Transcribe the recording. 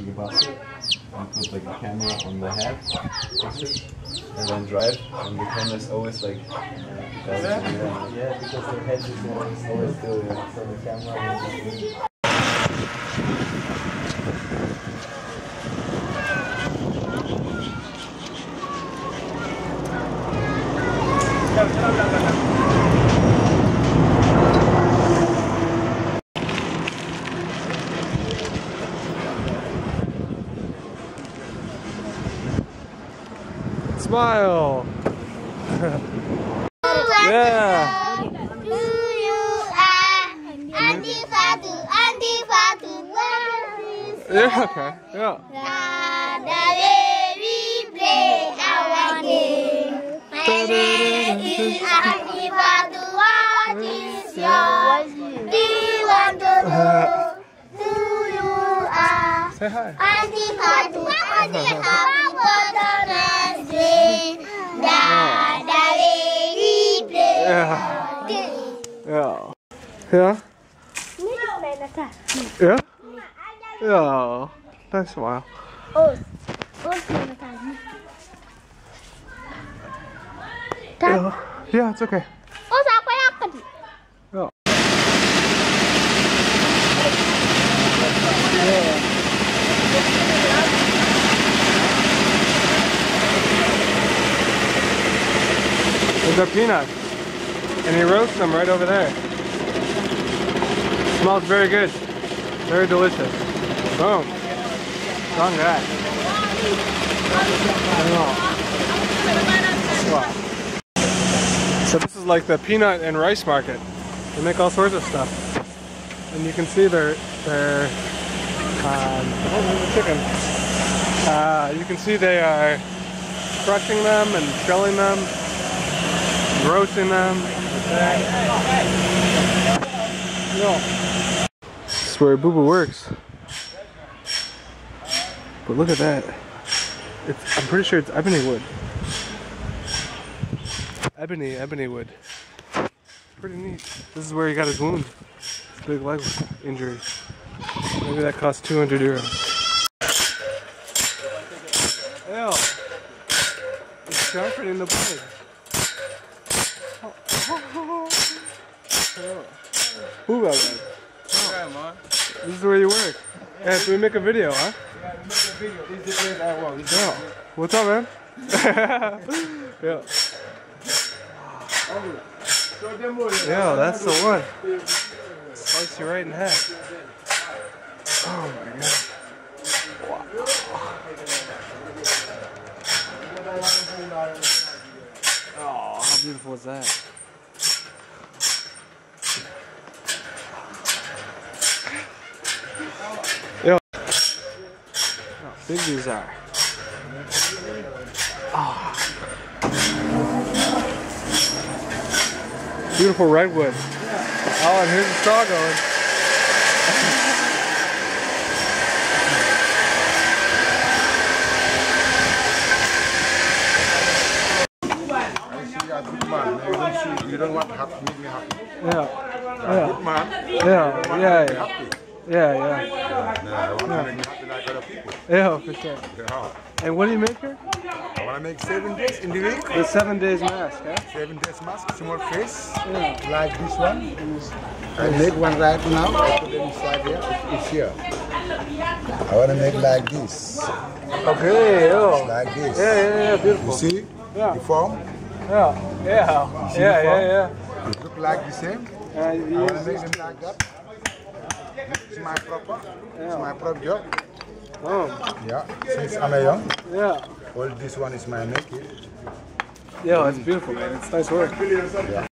you pass it, and put like a camera on the head, and then drive, and the camera is always like. Yeah, because the head is always still, yeah. So the camera will Smile! Yeah! Yeah, okay, yeah. Say hi. Yeah. Yeah. Yeah. Yeah. Nice smile. Yeah. Yeah, it's okay. Yeah. There's our peanuts. And he roasts them right over there. Smells very good. Very delicious. Boom. Strong guy. Wow. So this is like the peanut and rice market. They make all sorts of stuff. And you can see there's a chicken. You can see they are crushing them and shelling them, roasting them. This is where Boo Boo works. But look at that. I'm pretty sure it's ebony wood. Ebony wood. Pretty neat. This is where he got his wound. His big leg injury. Maybe that cost 200 euros. Ew. It's sharpening the blade. Who got that? Oh. This is where you work. Yeah, so we make a video, huh? Yeah, we make a video. This is the place I work. Yeah. What's up, man? Yeah. Yeah, that's the one. Slice you right in half. Oh my god. Wow. Oh, how beautiful is that? Yo. How big these are. Oh. Beautiful redwood. Oh, and here's the straw going. You don't want to make me happy. Yeah. Good man. Yeah. I want to make me happy like other people. Yeah, for sure. Yeah. And what do you make here? I want to make 7 days in the week. The 7 days mask, yeah? 7 days mask, small face, Yeah. like this one. I make one right now. I put it inside here. It's here. I want to make like this. Okay, yo. Like this. Yeah, beautiful. You see? Yeah. The form? Yeah. It look like the same. I want to make them like that. It's my proper. It's my prop job. Oh. Yeah. Since I'm a young. Yeah. All this one is my make. Yeah, it's beautiful, man. It's nice work. Yeah.